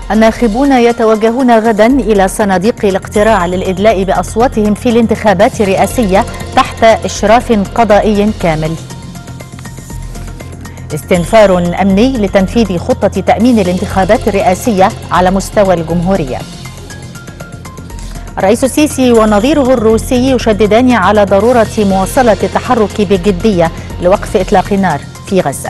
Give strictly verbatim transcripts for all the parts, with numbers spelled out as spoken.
الناخبون يتوجهون غدا إلى صناديق الاقتراع للإدلاء بأصواتهم في الانتخابات الرئاسية تحت إشراف قضائي كامل. استنفار أمني لتنفيذ خطة تأمين الانتخابات الرئاسية على مستوى الجمهورية. الرئيس السيسي ونظيره الروسي يشددان على ضرورة مواصلة التحرك بجدية لوقف إطلاق النار في غزة.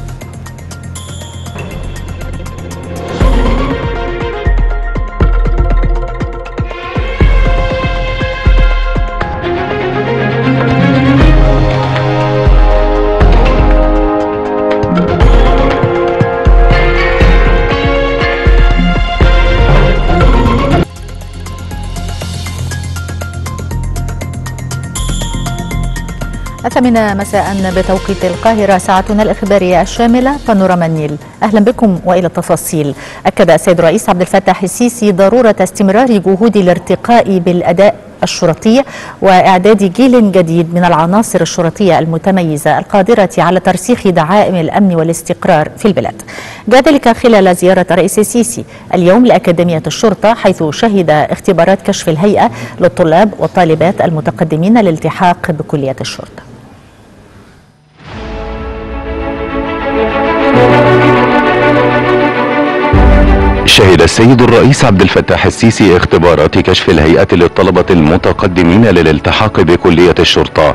الثامنة مساء بتوقيت القاهرة، ساعتنا الإخبارية الشاملة بانوراما النيل. أهلا بكم وإلى التفاصيل. أكد السيد الرئيس عبد الفتاح السيسي ضرورة استمرار جهود الارتقاء بالأداء الشرطي وإعداد جيل جديد من العناصر الشرطية المتميزة القادرة على ترسيخ دعائم الأمن والاستقرار في البلاد. جاء ذلك خلال زيارة الرئيس السيسي اليوم لأكاديمية الشرطة، حيث شهد اختبارات كشف الهيئة للطلاب والطالبات المتقدمين للالتحاق بكلية الشرطة. شهد السيد الرئيس عبد الفتاح السيسي اختبارات كشف الهيئة للطلبة المتقدمين للالتحاق بكلية الشرطة،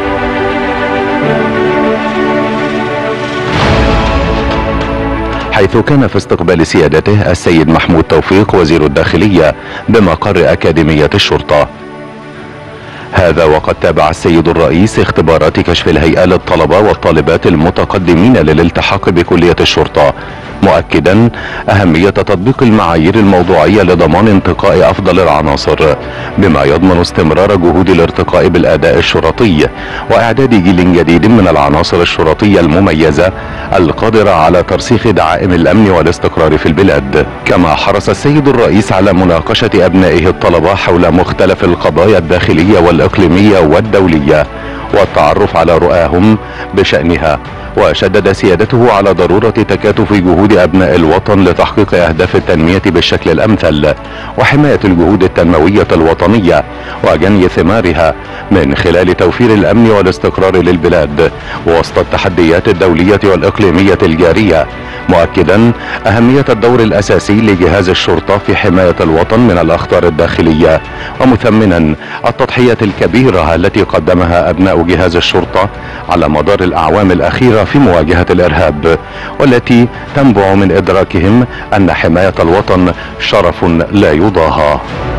حيث كان في استقبال سيادته السيد محمود توفيق وزير الداخلية بمقر أكاديمية الشرطة. هذا وقد تابع السيد الرئيس اختبارات كشف الهيئة للطلبة والطالبات المتقدمين للالتحاق بكلية الشرطة، مؤكدا أهمية تطبيق المعايير الموضوعية لضمان انتقاء أفضل العناصر، بما يضمن استمرار جهود الارتقاء بالأداء الشرطي وإعداد جيل جديد من العناصر الشرطية المميزة القادرة على ترسيخ دعائم الأمن والاستقرار في البلاد. كما حرص السيد الرئيس على مناقشة أبنائه الطلبة حول مختلف القضايا الداخلية والإقليمية والدولية والتعرف على رؤاهم بشأنها، وشدد سيادته على ضرورة تكاتف جهود أبناء الوطن لتحقيق أهداف التنمية بالشكل الأمثل وحماية الجهود التنموية الوطنية وجني ثمارها من خلال توفير الأمن والاستقرار للبلاد وسط التحديات الدولية والإقليمية الجارية، مؤكدا أهمية الدور الأساسي لجهاز الشرطة في حماية الوطن من الأخطار الداخلية، ومثمنا التضحية الكبيرة التي قدمها أبناء جهاز الشرطة على مدار الأعوام الأخيرة في مواجهة الإرهاب، والتي تنبع من إدراكهم أن حماية الوطن شرف لا يضاهى.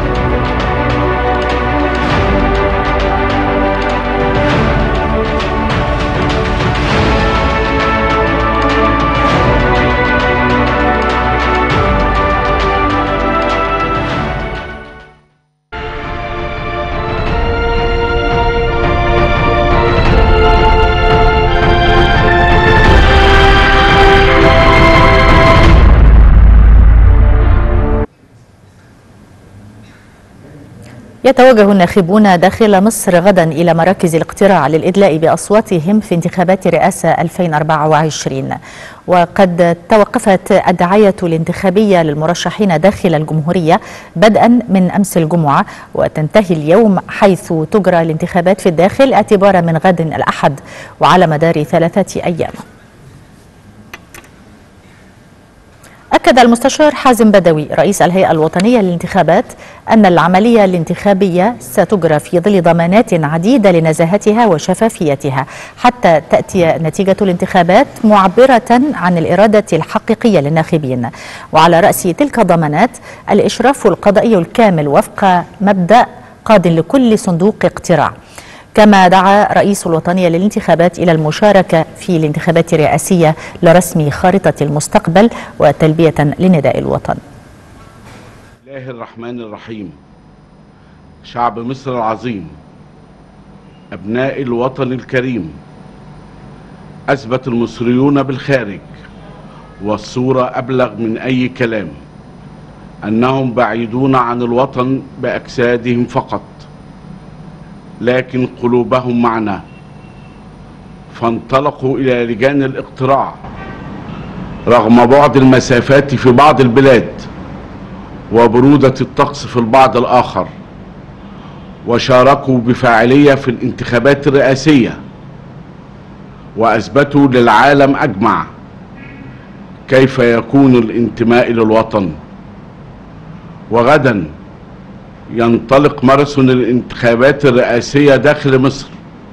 يتوجه الناخبون داخل مصر غدا إلى مراكز الاقتراع للإدلاء بأصواتهم في انتخابات رئاسة ألفين وأربعة وعشرين، وقد توقفت الدعاية الانتخابية للمرشحين داخل الجمهورية بدءا من أمس الجمعة، وتنتهي اليوم حيث تجرى الانتخابات في الداخل اعتبارا من غد الأحد وعلى مدار ثلاثة أيام. أكد المستشار حازم بدوي رئيس الهيئة الوطنية للانتخابات أن العملية الانتخابية ستجرى في ظل ضمانات عديدة لنزاهتها وشفافيتها حتى تأتي نتيجة الانتخابات معبرة عن الإرادة الحقيقية للناخبين، وعلى رأس تلك الضمانات الإشراف القضائي الكامل وفق مبدأ قاد لكل صندوق اقتراع. كما دعا رئيس الوطنية للانتخابات إلى المشاركة في الانتخابات الرئاسية لرسم خارطة المستقبل وتلبية لنداء الوطن. بسم الله الرحمن الرحيم. شعب مصر العظيم، أبناء الوطن الكريم، أثبت المصريون بالخارج والصورة أبلغ من أي كلام أنهم بعيدون عن الوطن بأجسادهم فقط، لكن قلوبهم معنا، فانطلقوا إلى لجان الاقتراع رغم بعد المسافات في بعض البلاد وبرودة الطقس في البعض الآخر، وشاركوا بفاعلية في الانتخابات الرئاسية، وأثبتوا للعالم أجمع كيف يكون الانتماء للوطن. وغدا ينطلق ماراثون الانتخابات الرئاسية داخل مصر،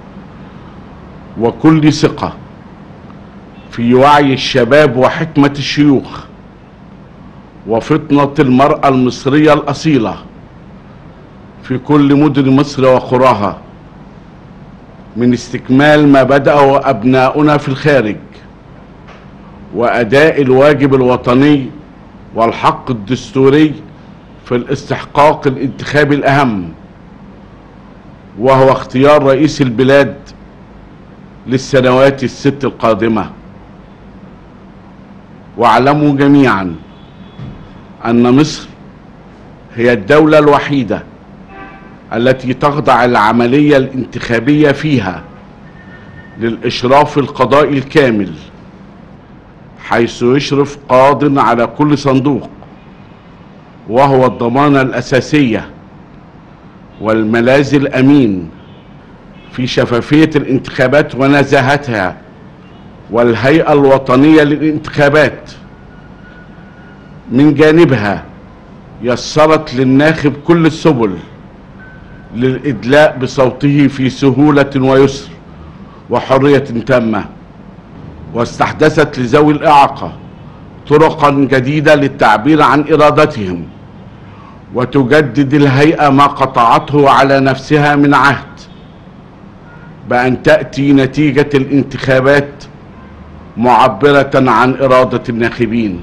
وكل ثقة في وعي الشباب وحكمة الشيوخ وفطنة المرأة المصرية الأصيلة في كل مدن مصر وقراها من استكمال ما بدأه أبناؤنا في الخارج، وأداء الواجب الوطني والحق الدستوري في الاستحقاق الانتخابي الأهم، وهو اختيار رئيس البلاد للسنوات الست القادمة. واعلموا جميعا أن مصر هي الدولة الوحيدة التي تخضع العملية الانتخابية فيها للإشراف القضائي الكامل، حيث يشرف قاض على كل صندوق، وهو الضمانة الأساسية والملاذ الأمين في شفافية الانتخابات ونزاهتها. والهيئة الوطنية للانتخابات من جانبها يسرت للناخب كل السبل للإدلاء بصوته في سهولة ويسر وحرية تامة، واستحدثت لذوي الإعاقة طرقا جديدة للتعبير عن إرادتهم، وتجدد الهيئة ما قطعته على نفسها من عهد بأن تأتي نتيجة الانتخابات معبرة عن إرادة الناخبين.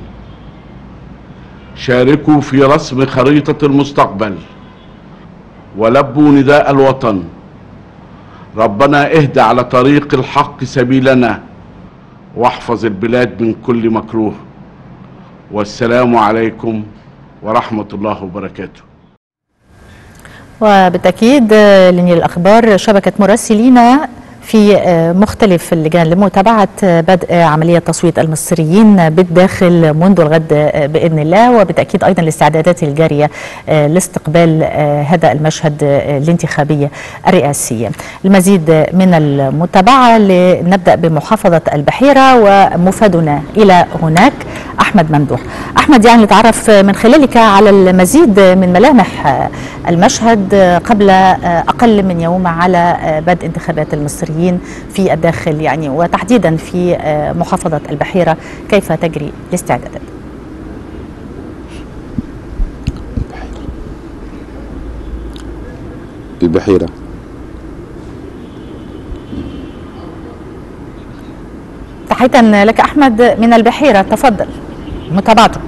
شاركوا في رسم خريطة المستقبل ولبوا نداء الوطن. ربنا اهد على طريق الحق سبيلنا، واحفظ البلاد من كل مكروه. والسلام عليكم ورحمة الله وبركاته. وبالتأكيد لنيل الأخبار شبكة مراسلين في مختلف اللجان لمتابعة بدء عملية تصويت المصريين بالداخل منذ الغد بإذن الله، وبالتأكيد أيضا الاستعدادات الجارية لاستقبال هذا المشهد الانتخابي الرئاسي. المزيد من المتابعة لنبدأ بمحافظة البحيرة، ومفادنا إلى هناك أحمد ممدوح. أحمد، يعني نتعرف من خلالك على المزيد من ملامح المشهد قبل أقل من يوم على بدء انتخابات المصريين في الداخل، يعني وتحديدا في محافظة البحيرة، كيف تجري الاستعدادات؟ البحيرة تحية لك أحمد من البحيرة، تفضل متابعتك.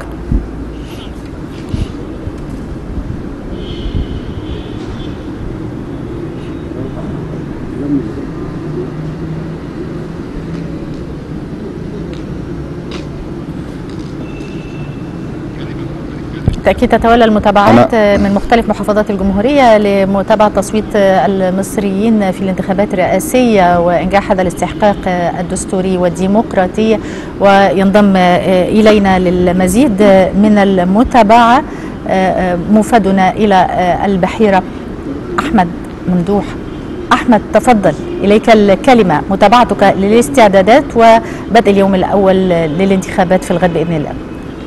بالتأكيد تتولى المتابعات من مختلف محافظات الجمهورية لمتابعة تصويت المصريين في الانتخابات الرئاسية وإنجاح هذا الاستحقاق الدستوري والديمقراطي. وينضم إلينا للمزيد من المتابعة مفادنا إلى البحيرة أحمد ممدوح. أحمد، تفضل، إليك الكلمة، متابعتك للاستعدادات وبدء اليوم الأول للانتخابات في الغد بإذن الله.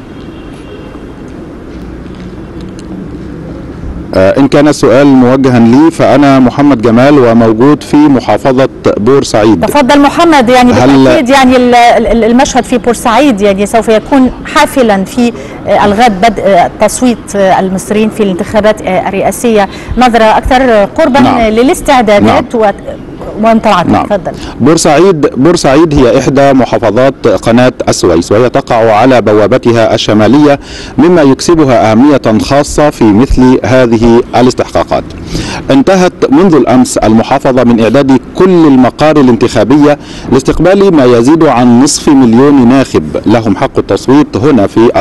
إن كان السؤال موجها لي، فأنا محمد جمال وموجود في محافظة بورسعيد. تفضل محمد. يعني بالتأكيد يعني المشهد في بورسعيد يعني سوف يكون حافلا في الغد بدء تصويت المصريين في الانتخابات الرئاسية. نظرة أكثر قربا نعم. للاستعدادات نعم. ومتابعتك. نعم. تفضل. بورسعيد بورسعيد هي إحدى محافظات قناة السويس، وهي تقع على بوابتها الشمالية، مما يكسبها أهمية خاصة في مثل هذه الاستحقاقات. انتهت منذ الأمس المحافظة من إعداد كل المقار الانتخابية لاستقبال ما يزيد عن نصف مليون ناخب لهم حق التصويت هنا في المحافظة،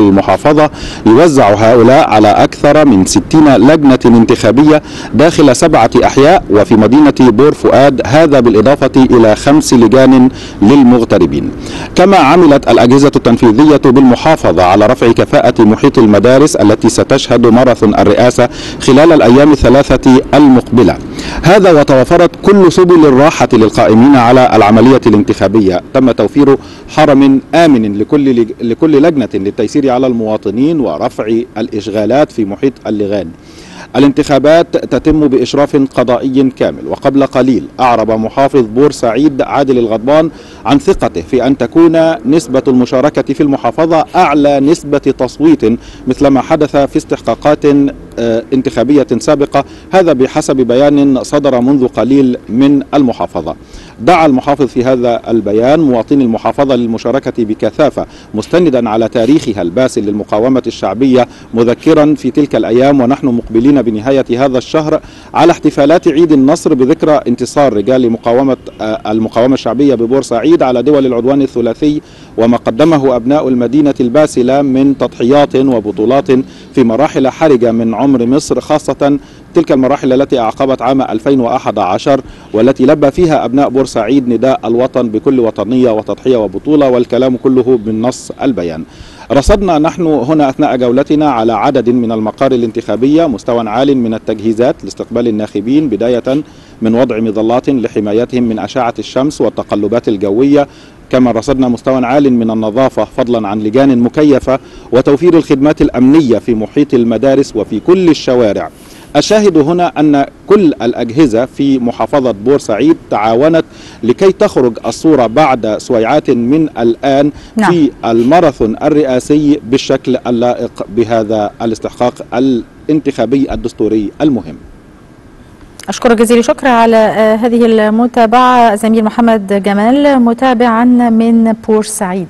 المحافظة يوزع هؤلاء على أكثر من ستين لجنة انتخابية داخل سبعة أحياء وفي مدينة بور فؤاد، هذا بالإضافة إلى خمس لجان للمغتربين. كما عملت الأجهزة التنفيذية بالمحافظة على رفع كفاءة محيط المدارس التي ستشهد ماراثون الرئاسة خلال الأيام الثلاثة المقبلة، هذا وتوفرت كل سبل الراحة للقائمين على العملية الانتخابية. تم توفير حرم آمن لكل لكل لجنة للتيسير على المواطنين ورفع الإشغالات في محيط اللجان. الانتخابات تتم بإشراف قضائي كامل، وقبل قليل أعرب محافظ بورسعيد عادل الغضبان عن ثقته في أن تكون نسبة المشاركة في المحافظة أعلى نسبة تصويت مثلما حدث في استحقاقات انتخابية سابقة، هذا بحسب بيان صدر منذ قليل من المحافظة. دعا المحافظ في هذا البيان مواطني المحافظة للمشاركة بكثافة مستندا على تاريخها الباسل للمقاومة الشعبية، مذكرا في تلك الأيام ونحن مقبلين بنهاية هذا الشهر على احتفالات عيد النصر بذكرى انتصار رجال مقاومة المقاومة الشعبية ببورسعيد على دول العدوان الثلاثي وما قدمه أبناء المدينة الباسلة من تضحيات وبطولات في مراحل حرجة من عمر مصر، خاصة تلك المراحل التي أعقبت عام ألفين وأحد عشر والتي لبى فيها أبناء بورسعيد نداء الوطن بكل وطنية وتضحية وبطولة، والكلام كله من نص البيان. رصدنا نحن هنا أثناء جولتنا على عدد من المقار الانتخابية مستوى عال من التجهيزات لاستقبال الناخبين، بداية من وضع مظلات لحمايتهم من أشعة الشمس والتقلبات الجوية، كما رصدنا مستوى عال من النظافة فضلا عن لجان مكيفة وتوفير الخدمات الأمنية في محيط المدارس وفي كل الشوارع. الشاهد هنا أن كل الأجهزة في محافظة بورسعيد تعاونت لكي تخرج الصورة بعد سويعات من الآن نعم. في الماراثون الرئاسي بالشكل اللائق بهذا الاستحقاق الانتخابي الدستوري المهم. أشكرك جزيل الشكر على هذه المتابعة زميل محمد جمال متابعا من بورسعيد.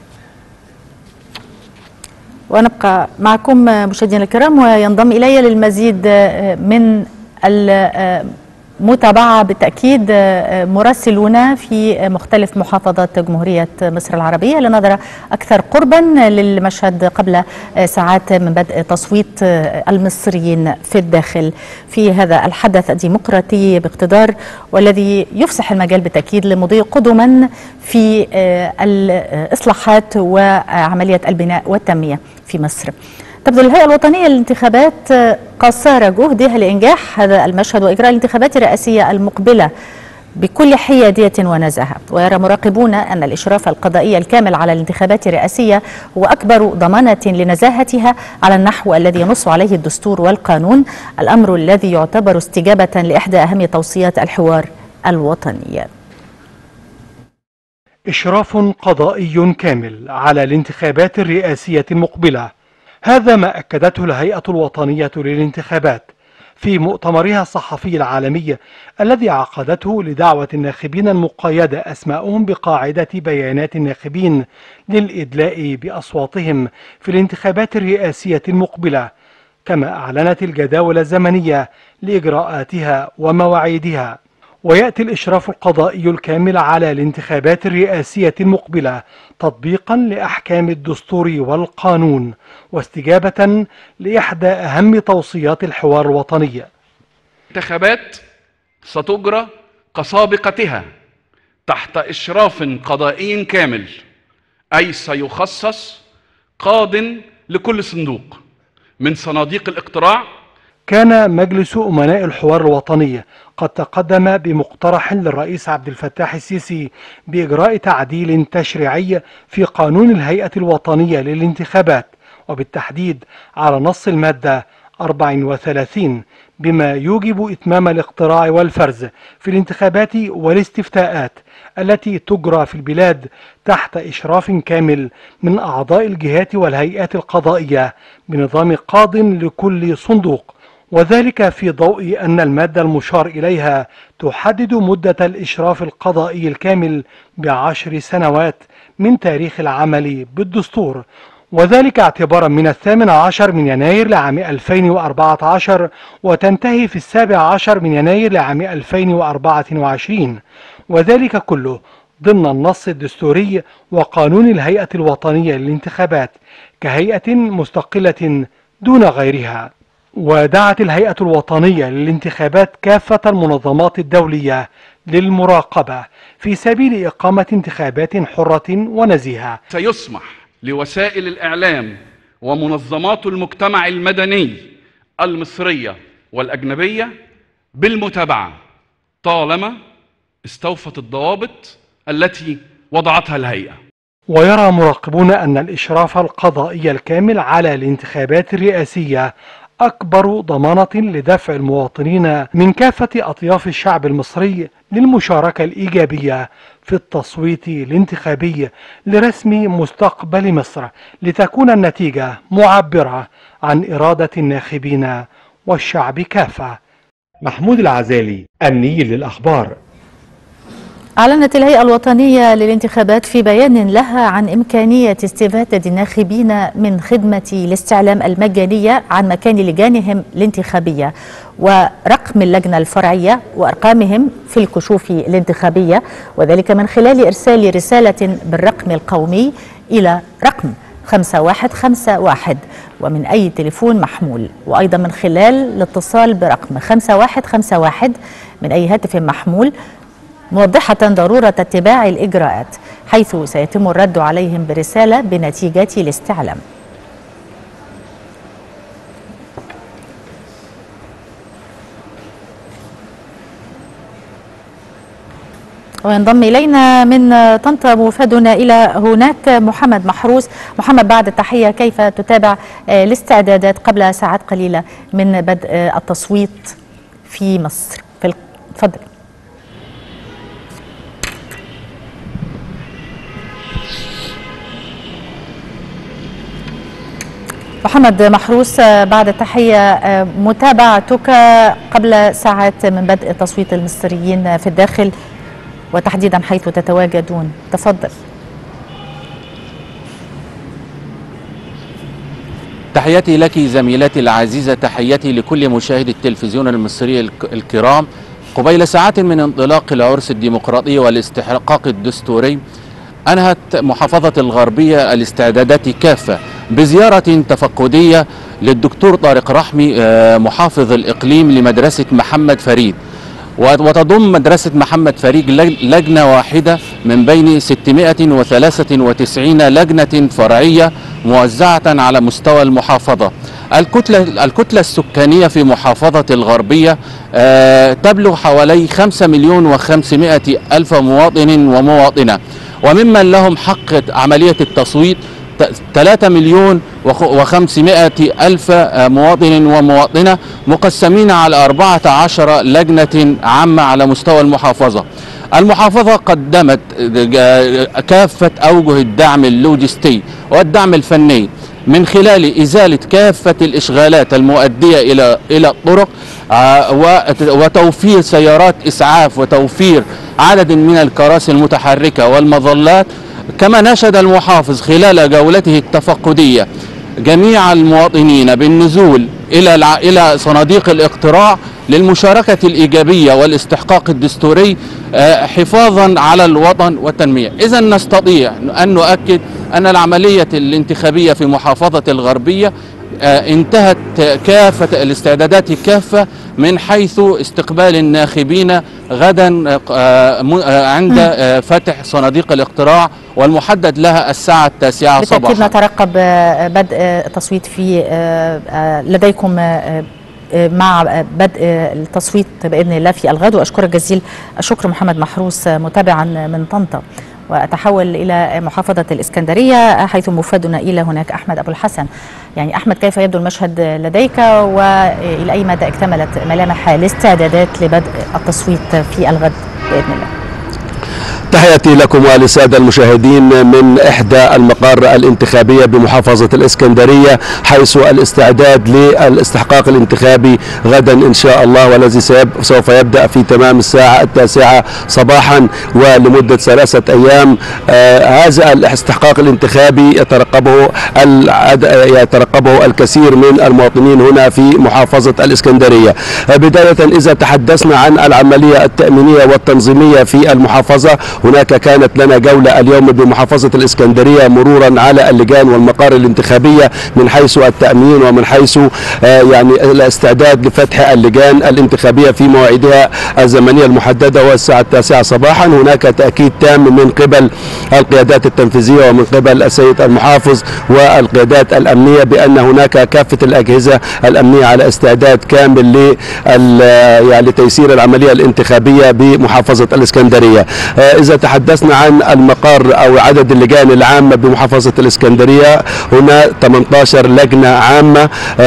ونبقى معكم مشاهدينا الكرام، وينضم إلي للمزيد من المتابعة بالتأكيد مراسلونا في مختلف محافظات جمهورية مصر العربية لنظرة أكثر قربا للمشهد قبل ساعات من بدء تصويت المصريين في الداخل في هذا الحدث الديمقراطي باقتدار، والذي يفسح المجال بالتأكيد لمضي قدما في الإصلاحات وعملية البناء والتنمية في مصر. تبذل الهيئة الوطنية للانتخابات قصارى جهدها لإنجاح هذا المشهد وإجراء الانتخابات الرئاسية المقبلة بكل حيادية ونزاهة، ويرى مراقبون أن الإشراف القضائي الكامل على الانتخابات الرئاسية هو أكبر ضمانة لنزاهتها على النحو الذي ينص عليه الدستور والقانون، الأمر الذي يعتبر استجابة لإحدى أهم توصيات الحوار الوطني. إشراف قضائي كامل على الانتخابات الرئاسية المقبلة، هذا ما أكدته الهيئة الوطنية للانتخابات في مؤتمرها الصحفي العالمي الذي عقدته لدعوة الناخبين المقيدة أسماءهم بقاعدة بيانات الناخبين للإدلاء بأصواتهم في الانتخابات الرئاسية المقبلة، كما أعلنت الجداول الزمنية لإجراءاتها ومواعيدها. ويأتي الإشراف القضائي الكامل على الانتخابات الرئاسية المقبلة تطبيقا لأحكام الدستور والقانون واستجابة لإحدى أهم توصيات الحوار الوطني. الانتخابات ستجرى كسابقتها تحت إشراف قضائي كامل، أي سيخصص قاض لكل صندوق من صناديق الاقتراع. كان مجلس أمناء الحوار الوطني قد تقدم بمقترح للرئيس عبد الفتاح السيسي بإجراء تعديل تشريعي في قانون الهيئة الوطنية للانتخابات، وبالتحديد على نص المادة أربعة وثلاثين، بما يوجب إتمام الاقتراع والفرز في الانتخابات والاستفتاءات التي تجرى في البلاد تحت إشراف كامل من أعضاء الجهات والهيئات القضائية بنظام قاض لكل صندوق، وذلك في ضوء أن المادة المشار إليها تحدد مدة الإشراف القضائي الكامل بعشر سنوات من تاريخ العمل بالدستور، وذلك اعتبارا من الثامن عشر من يناير لعام ألفين وأربعة عشر وتنتهي في السابع عشر من يناير لعام ألفين وأربعة وعشرين، وذلك كله ضمن النص الدستوري وقانون الهيئة الوطنية للانتخابات، كهيئة مستقلة دون غيرها. ودعت الهيئة الوطنية للانتخابات كافة المنظمات الدولية للمراقبة في سبيل إقامة انتخابات حرة ونزيهة. سيسمح لوسائل الإعلام ومنظمات المجتمع المدني المصرية والأجنبية بالمتابعة طالما استوفت الضوابط التي وضعتها الهيئة. ويرى مراقبون أن الإشراف القضائي الكامل على الانتخابات الرئاسية أكبر ضمانة لدفع المواطنين من كافة أطياف الشعب المصري للمشاركة الإيجابية في التصويت الانتخابي لرسم مستقبل مصر، لتكون النتيجة معبرة عن إرادة الناخبين والشعب كافة. محمود العزالي، النيل للأخبار. أعلنت الهيئة الوطنية للانتخابات في بيان لها عن إمكانية استفادة الناخبين من خدمة الاستعلام المجانية عن مكان لجانهم الانتخابية ورقم اللجنة الفرعية وأرقامهم في الكشوف الانتخابية، وذلك من خلال إرسال رسالة بالرقم القومي إلى رقم خمسة واحد خمسة واحد ومن أي تليفون محمول، وأيضا من خلال الاتصال برقم خمسة واحد خمسة واحد من أي هاتف محمول، موضحة ضرورة اتباع الإجراءات، حيث سيتم الرد عليهم برسالة بنتيجة الاستعلام. وينضم إلينا من طنطا موفدنا إلى هناك محمد محروس. محمد، بعد التحية، كيف تتابع الاستعدادات قبل ساعات قليلة من بدء التصويت في مصر؟ تفضل. محمد محروس، بعد التحية، متابعتك قبل ساعات من بدء تصويت المصريين في الداخل وتحديدا حيث تتواجدون، تفضل. تحياتي لك زميلتي العزيزة، تحياتي لكل مشاهدي التلفزيون المصري الكرام. قبيل ساعات من انطلاق العرس الديمقراطي والاستحقاق الدستوري، أنهت محافظة الغربية الاستعدادات كافة بزيارة تفقدية للدكتور طارق رحمي محافظ الإقليم لمدرسة محمد فريد، وتضم مدرسة محمد فريد لجنة واحدة من بين ستمائة وثلاثة وتسعين لجنة فرعية موزعة على مستوى المحافظة. الكتلة, الكتلة السكانية في محافظة الغربية تبلغ حوالي خمسة مليون وخمسمائة ألف مواطن ومواطنة، وممن لهم حق عملية التصويت ثلاثة مليون وخمسمائة ألف مواطن ومواطنة، مقسمين على أربعة عشر لجنة عامة على مستوى المحافظة. المحافظة قدمت كافة أوجه الدعم اللوجستي والدعم الفني من خلال إزالة كافة الإشغالات المؤدية إلى إلى الطرق، وتوفير سيارات إسعاف وتوفير عدد من الكراسي المتحركة والمظلات. كما ناشد المحافظ خلال جولته التفقدية جميع المواطنين بالنزول إلى إلى صناديق الاقتراع للمشاركة الإيجابية والاستحقاق الدستوري حفاظا على الوطن والتنمية. إذا نستطيع أن نؤكد أن العملية الانتخابية في محافظة الغربية انتهت كافة الاستعدادات كافة من حيث استقبال الناخبين غدا عند فتح صناديق الاقتراع، والمحدد لها الساعة التاسعة صباحا. بالتأكيد نترقب بدء التصويت في لديكم مع بدء التصويت بإذن الله في الغد. وأشكرك جزيل الشكر محمد محروس متابعا من طنطا. وأتحول إلى محافظة الإسكندرية حيث مفادنا إلى هناك أحمد أبو الحسن. يعني أحمد، كيف يبدو المشهد لديك وإلى أي مدى اكتملت ملامح الاستعدادات لبدء التصويت في الغد بإذن الله؟ تحياتي لكم وللسادة المشاهدين من إحدى المقار الانتخابية بمحافظة الإسكندرية، حيث الاستعداد للاستحقاق الانتخابي غدا إن شاء الله، والذي سوف يبدأ في تمام الساعة التاسعة صباحا ولمدة ثلاثة أيام. آه هذا الاستحقاق الانتخابي يترقبه يترقبه الكثير من المواطنين هنا في محافظة الإسكندرية. آه بداية إذا تحدثنا عن العملية التأمينية والتنظيمية في المحافظة، هناك كانت لنا جولة اليوم بمحافظة الإسكندرية مرورا على اللجان والمقار الانتخابية من حيث التأمين ومن حيث يعني الاستعداد لفتح اللجان الانتخابية في مواعيدها الزمنية المحددة والساعة التاسعة صباحا. هناك تأكيد تام من قبل القيادات التنفيذية ومن قبل السيد المحافظ والقيادات الأمنية بأن هناك كافة الأجهزة الأمنية على استعداد كامل يعني لتيسير العملية الانتخابية بمحافظة الإسكندرية. إذا تحدثنا عن المقر أو عدد اللجان العامة بمحافظة الإسكندرية هنا ثمانية عشر لجنة عامة،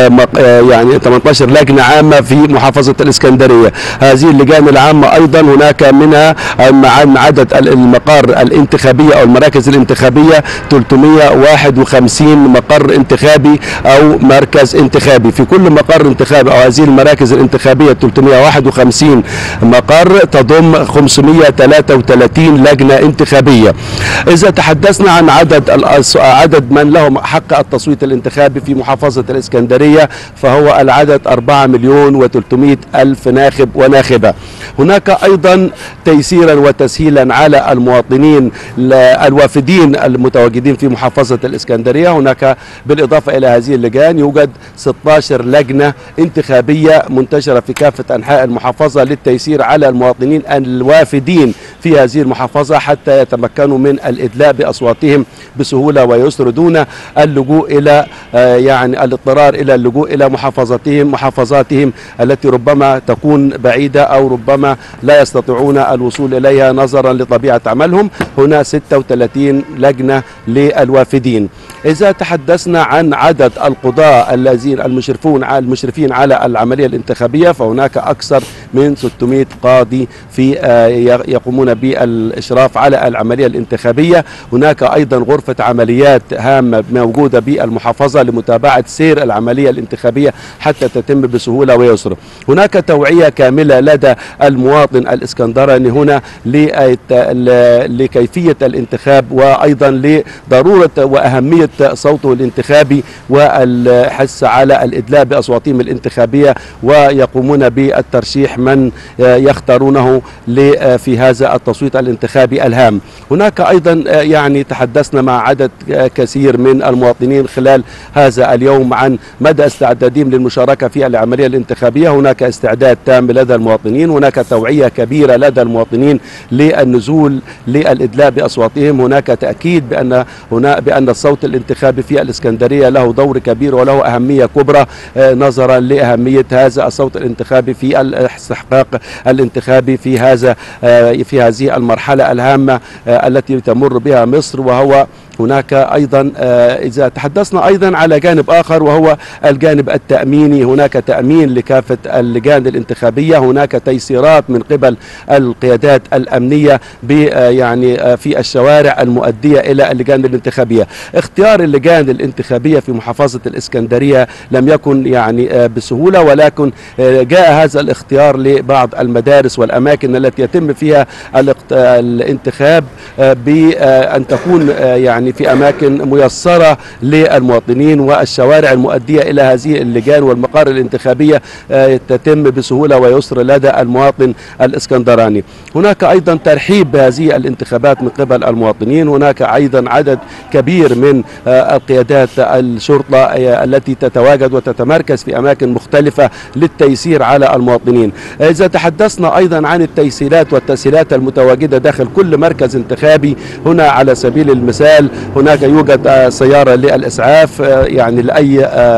يعني ثمانية عشر لجنة عامة في محافظة الإسكندرية. هذه اللجان العامة أيضا هناك منها عن عدد المقار الانتخابية أو المراكز الانتخابية ثلاثمائة وواحد وخمسين مقر انتخابي أو مركز انتخابي. في كل مقر انتخابي أو هذه المراكز الانتخابية ثلاثمائة وواحد وخمسين مقر تضم خمسمائة وثلاثة وثلاثين لجنة انتخابية. إذا تحدثنا عن عدد عدد من لهم حق التصويت الانتخابي في محافظة الإسكندرية فهو العدد أربعة مليون وثلاثمائة ألف ناخب وناخبة. هناك أيضا تيسيرا وتسهيلا على المواطنين الوافدين المتواجدين في محافظة الإسكندرية. هناك بالإضافة إلى هذه اللجان يوجد ستة عشر لجنة انتخابية منتشرة في كافة أنحاء المحافظة للتيسير على المواطنين الوافدين في هذه المحافظة حتى يتمكنوا من الإدلاء بأصواتهم بسهولة ويسر دون اللجوء إلى يعني الاضطرار إلى اللجوء إلى محافظتهم محافظاتهم التي ربما تكون بعيدة أو ربما لا يستطيعون الوصول إليها نظرا لطبيعة عملهم. هنا ستة وثلاثين لجنة للوافدين. إذا تحدثنا عن عدد القضاة الذين المشرفون المشرفين على العملية الانتخابية فهناك أكثر من ستمائة قاضي في يقومون بالإشراف على العملية الانتخابية. هناك أيضا غرفة عمليات هامة موجودة بالمحافظة لمتابعة سير العملية الانتخابية حتى تتم بسهولة ويسر. هناك توعية كاملة لدى المواطن الإسكندراني هنا لكيفية الانتخاب وأيضا لضرورة وأهمية صوته الانتخابي والحث على الإدلاء بأصواتهم الانتخابية ويقومون بالترشيح من يختارونه في هذا التصويت الانتخابي الهام. هناك أيضا يعني تحدثنا مع عدد كثير من المواطنين خلال هذا اليوم عن مدى استعدادهم للمشاركة في العملية الانتخابية. هناك استعداد تام لدى المواطنين، هناك توعية كبيرة لدى المواطنين للنزول للإدلاء بأصواتهم. هناك تأكيد بأن هنا بأن الصوت الانتخابي في الإسكندرية له دور كبير وله أهمية كبرى نظرا لأهمية هذا الصوت الانتخابي في الاستحقاق الانتخابي في هذا في هذه المرحلة الهامة التي تمر بها مصر. وهو هناك أيضا إذا تحدثنا أيضا على جانب آخر وهو الجانب التأميني، هناك تأمين لكافة اللجان الانتخابية. هناك تيسيرات من قبل القيادات الأمنية يعني في الشوارع المؤدية إلى اللجان الانتخابية. اختيار اللجان الانتخابية في محافظة الإسكندرية لم يكن يعني بسهولة، ولكن جاء هذا الاختيار لبعض المدارس والأماكن التي يتم فيها الانتخاب بأن تكون يعني في أماكن ميسرة للمواطنين، والشوارع المؤدية إلى هذه اللجان والمقار الانتخابية تتم بسهولة ويسر لدى المواطن الإسكندراني. هناك أيضا ترحيب بهذه الانتخابات من قبل المواطنين. هناك أيضا عدد كبير من القيادات الشرطة التي تتواجد وتتمركز في أماكن مختلفة للتيسير على المواطنين. إذا تحدثنا أيضا عن التيسيرات والتسهيلات المتواجدة داخل كل مركز انتخابي، هنا على سبيل المثال هناك يوجد سيارة للإسعاف يعني لأي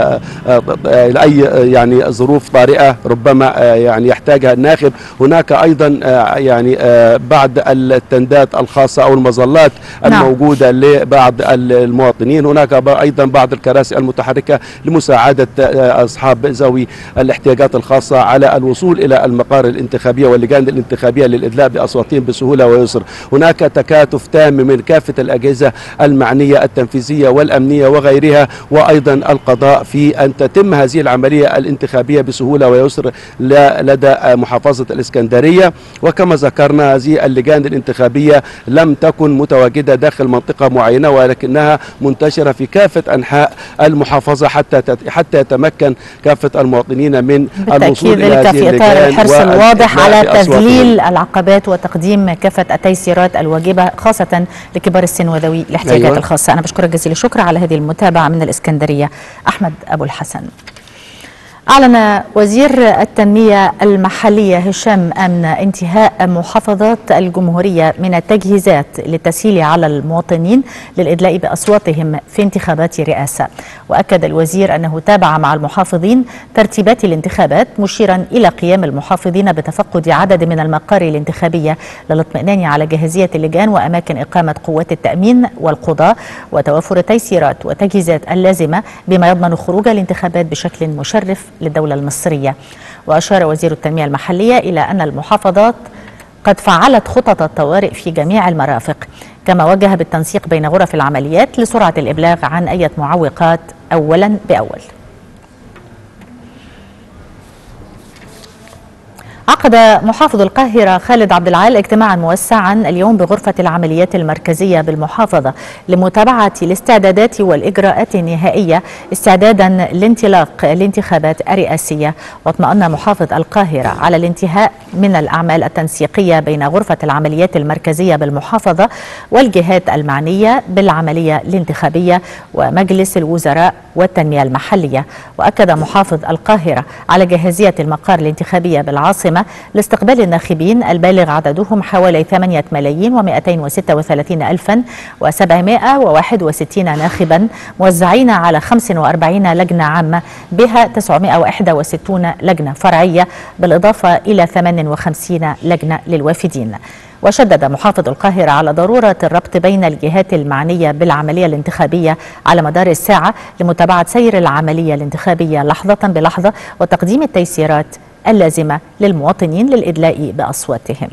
لأي يعني ظروف طارئة ربما يعني يحتاجها الناخب. هناك أيضا يعني بعض التندات الخاصة أو المظلات الموجودة لبعض المواطنين. هناك أيضا بعض الكراسي المتحركة لمساعدة أصحاب ذوي الاحتياجات الخاصة على الوصول إلى المقار الانتخابية واللجان الانتخابية للإدلاء بأصواتهم بسهولة ويسر. هناك تكاتف تام من كافة الأجهزة المعنية التنفيذية والأمنية وغيرها، وأيضا القضاء في أن تتم هذه العملية الانتخابية بسهولة ويسر لدى محافظة الإسكندرية. وكما ذكرنا هذه اللجان الانتخابية لم تكن متواجدة داخل منطقة معينة، ولكنها منتشرة في كافة أنحاء المحافظة حتى حتى يتمكن كافة المواطنين من الوصول إلى هذه اللجان. في إطار الحرص الواضح على تذليل العقبات وتقديم كافة التيسيرات الواجبة خاصة لكبار السن وذوي الاحتياجات أيوة. الخاصة. أنا بشكرك جزيل الشكر على هذه المتابعة من الإسكندرية أحمد أبو الحسن. أعلن وزير التنمية المحلية هشام أمن انتهاء محافظات الجمهورية من التجهيزات للتسهيل على المواطنين للإدلاء بأصواتهم في انتخابات رئاسة. وأكد الوزير أنه تابع مع المحافظين ترتيبات الانتخابات، مشيرا إلى قيام المحافظين بتفقد عدد من المقار الانتخابية للاطمئنان على جاهزية اللجان وأماكن إقامة قوات التأمين والقضاء وتوفر التيسيرات والتجهيزات اللازمة بما يضمن خروج الانتخابات بشكل مشرف للدولة المصرية. وأشار وزير التنمية المحلية إلى أن المحافظات قد فعلت خطط الطوارئ في جميع المرافق، كما وجه بالتنسيق بين غرف العمليات لسرعة الإبلاغ عن أي معوقات أولا بأول. عقد محافظ القاهرة خالد عبد العال اجتماعا موسعا اليوم بغرفة العمليات المركزية بالمحافظة لمتابعة الاستعدادات والإجراءات النهائية استعدادا لانطلاق الانتخابات الرئاسية. واطمأن محافظ القاهرة على الانتهاء من الأعمال التنسيقية بين غرفة العمليات المركزية بالمحافظة والجهات المعنية بالعملية الانتخابية ومجلس الوزراء والتنمية المحلية. وأكد محافظ القاهرة على جاهزية المقار الانتخابية بالعاصمة لاستقبال الناخبين البالغ عددهم حوالي ثمانية ملايين ومئتين وستة وثلاثين ألفا وسبعمائة وواحد وستين ناخبا موزعين على خمس وأربعين لجنة عامة بها تسعمائة وواحد وستين لجنة فرعية بالإضافة إلى ثمان وخمسين لجنة للوافدين. وشدد محافظ القاهرة على ضرورة الربط بين الجهات المعنية بالعملية الانتخابية على مدار الساعة لمتابعة سير العملية الانتخابية لحظة بلحظة وتقديم التيسيرات اللازمة للمواطنين للإدلاء بأصواتهم.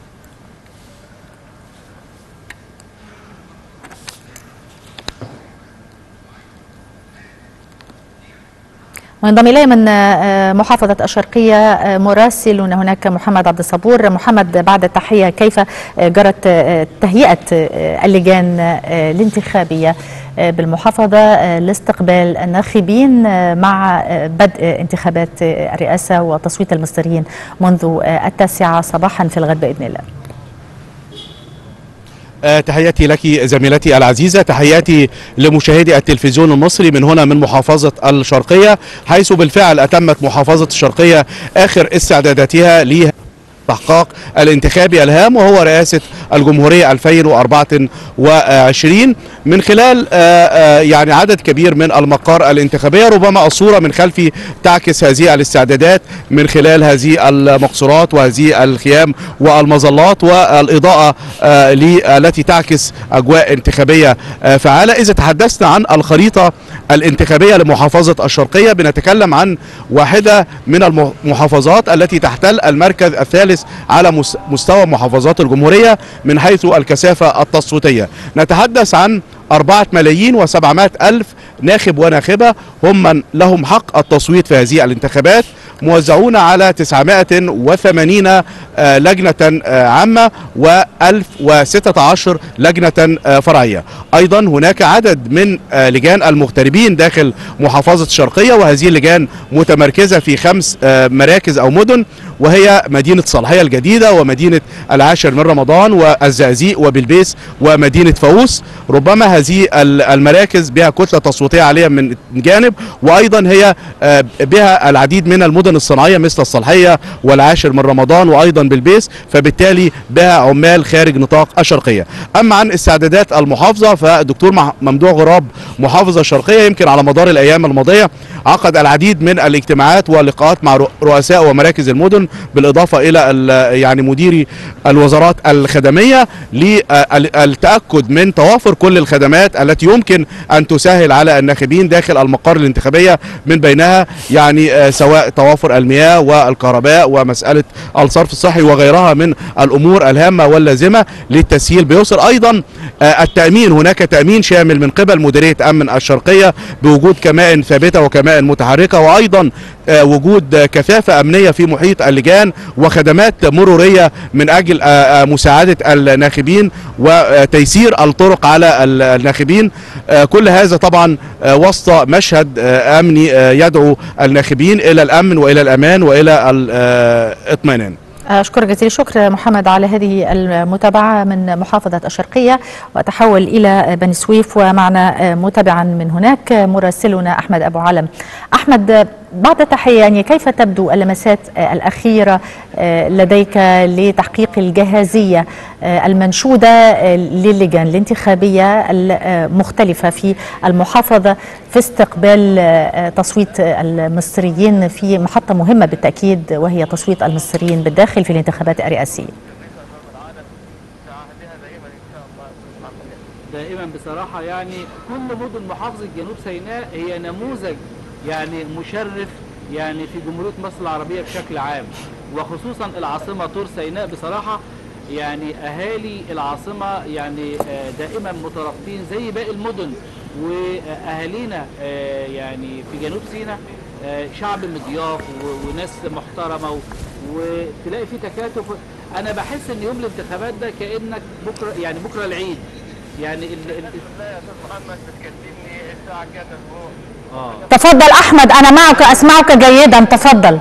وينضم إلي من محافظة الشرقية مراسلنا هناك محمد عبد الصبور. محمد، بعد التحية، كيف جرت تهيئة اللجان الانتخابية بالمحافظة لاستقبال الناخبين مع بدء انتخابات الرئاسة وتصويت المصريين منذ التاسعة صباحا في الغد بإذن الله؟ تحياتي لك زميلتي العزيزة، تحياتي لمشاهدي التلفزيون المصري من هنا من محافظة الشرقية، حيث بالفعل أتمت محافظة الشرقية آخر استعداداتها لها استحقاق الانتخابي الهام وهو رئاسة الجمهورية ألفين وأربعة وعشرين من خلال يعني عدد كبير من المقار الانتخابية. ربما الصورة من خلفي تعكس هذه الاستعدادات من خلال هذه المقصورات وهذه الخيام والمظلات والإضاءة التي تعكس أجواء انتخابية فعالة. إذا تحدثنا عن الخريطة الانتخابية لمحافظة الشرقية بنتكلم عن واحدة من المحافظات التي تحتل المركز الثالث على مستوى محافظات الجمهورية من حيث الكثافة التصويتية. نتحدث عن أربعة ملايين وسبعمائة ألف ناخب وناخبة هم من لهم حق التصويت في هذه الانتخابات، موزعون على تسعمائة وثمانين لجنة عامة وألف وستة عشر لجنة فرعية. أيضا هناك عدد من لجان المغتربين داخل محافظة الشرقية، وهذه اللجان متمركزة في خمس مراكز أو مدن، وهي مدينة صالحية الجديدة ومدينة العاشر من رمضان والزقازيق وبلبيس ومدينة فاووس. ربما هذه المراكز بها كتلة تصويتية عالية من جانب، وأيضا هي بها العديد من المدن الصناعية مثل الصالحية والعاشر من رمضان وأيضا بلبيس، فبالتالي بها عمال خارج نطاق الشرقية. أما عن استعدادات المحافظة فالدكتور ممدوح غراب محافظ الشرقية يمكن على مدار الأيام الماضية عقد العديد من الاجتماعات واللقاءات مع رؤساء ومراكز المدن بالإضافة إلى يعني مديري الوزارات الخدمية للتأكد من توافر كل الخدمات التي يمكن أن تسهل على الناخبين داخل المقار الانتخابية، من بينها يعني سواء توافر توفر المياه والكهرباء ومسألة الصرف الصحي وغيرها من الأمور الهامة واللازمة للتسهيل. بيوصل أيضا التأمين، هناك تأمين شامل من قبل مديرية أمن الشرقية بوجود كمائن ثابتة وكمائن متحركة، وأيضا وجود كثافة أمنية في محيط اللجان وخدمات مرورية من أجل مساعدة الناخبين وتيسير الطرق على الناخبين. كل هذا طبعا وسط مشهد أمني يدعو الناخبين إلى الأمن وإلى الأمان وإلى الاطمئنان. أشكر جزيل الشكر محمد على هذه المتابعة من محافظة الشرقية، وأتحول إلى بني سويف ومعنا متابعا من هناك مراسلنا أحمد أبو علم. أحمد، بعد تحية، يعني كيف تبدو اللمسات الأخيرة لديك لتحقيق الجاهزية المنشودة للجان الانتخابية المختلفة في المحافظة في استقبال تصويت المصريين في محطة مهمة بالتأكيد، وهي تصويت المصريين بالداخل في الانتخابات الرئاسية؟ دائما بصراحة يعني كل مدن محافظة جنوب سيناء هي نموذج يعني مشرف يعني في جمهورية مصر العربية بشكل عام، وخصوصا العاصمة طور سيناء. بصراحة يعني أهالي العاصمة يعني دائما مترابطين زي باقي المدن، وأهالينا يعني في جنوب سيناء شعب مضياف وناس محترمة، وتلاقي في تكاتف. أنا بحس إن يوم الانتخابات ده كأنك بكرة يعني بكرة العيد يعني ال ال محمد بتكلمني الساعة كذا. اه تفضل أحمد، أنا معك أسمعك جيدا، تفضل.